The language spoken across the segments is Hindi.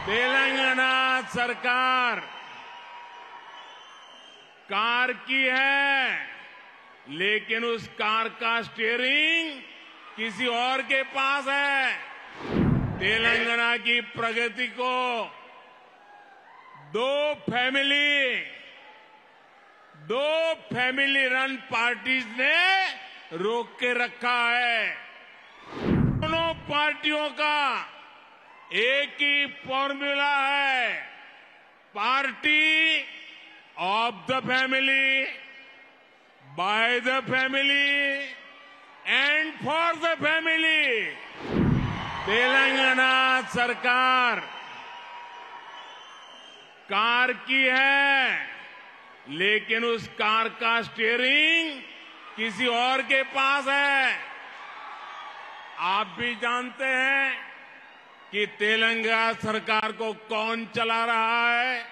तेलंगाना सरकार कार की है, लेकिन उस कार का स्टीयरिंग किसी और के पास है। तेलंगाना की प्रगति को दो फैमिली रन पार्टीज ने रोक के रखा है। दोनों पार्टियों का एक ही फॉर्मूला है, party of the family, by the family and for the family. Telangana सरकार कार की है, लेकिन उस कार का स्टीयरिंग किसी और के पास है। आप भी जानते हैं कि तेलंगाना सरकार को कौन चला रहा है।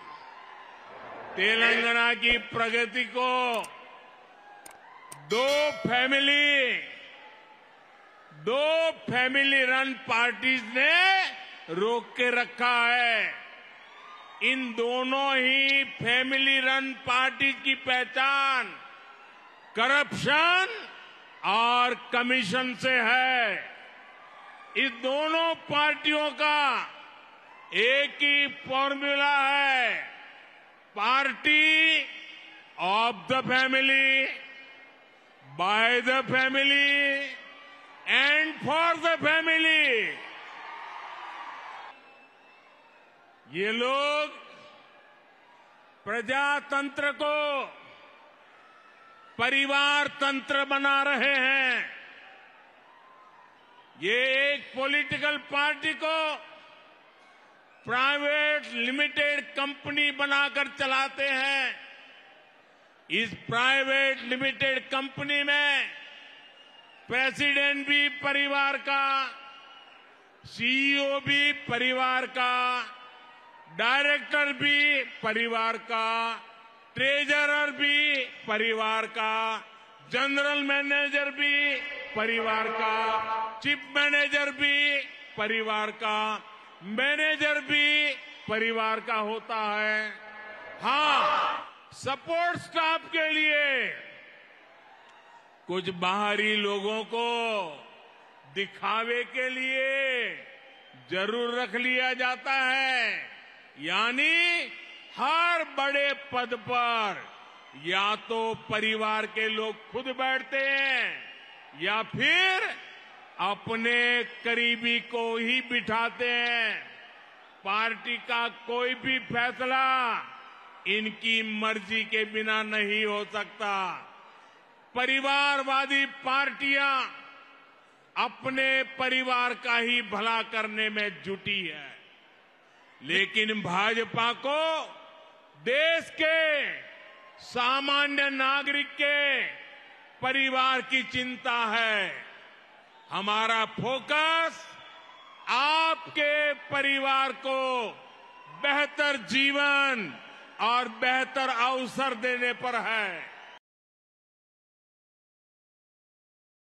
तेलंगाना की प्रगति को दो फैमिली रन पार्टीज ने रोक के रखा है। इन दोनों ही फैमिली रन पार्टीज की पहचान करप्शन और कमीशन से है। इस दोनों पार्टियों का एक ही फॉर्मूला है, party of the family, by the family and for the family. ये लोग प्रजातंत्र को परिवार तंत्र बना रहे हैं। ये एक पॉलिटिकल पार्टी को प्राइवेट लिमिटेड कंपनी बनाकर चलाते हैं। इस प्राइवेट लिमिटेड कंपनी में प्रेसिडेंट भी परिवार का, सीईओ भी परिवार का, डायरेक्टर भी परिवार का, ट्रेजरर भी परिवार का, जनरल मैनेजर भी परिवार का, चीफ मैनेजर भी परिवार का, मैनेजर भी परिवार का होता है। हाँ, सपोर्ट स्टाफ के लिए कुछ बाहरी लोगों को दिखावे के लिए जरूर रख लिया जाता है। यानी हर बड़े पद पर या तो परिवार के लोग खुद बैठते हैं या फिर अपने करीबी को ही बिठाते हैं। पार्टी का कोई भी फैसला इनकी मर्जी के बिना नहीं हो सकता। परिवारवादी पार्टियां अपने परिवार का ही भला करने में जुटी है, लेकिन भाजपा को देश के सामान्य नागरिक के परिवार की चिंता है। हमारा फोकस आपके परिवार को बेहतर जीवन और बेहतर अवसर देने पर है।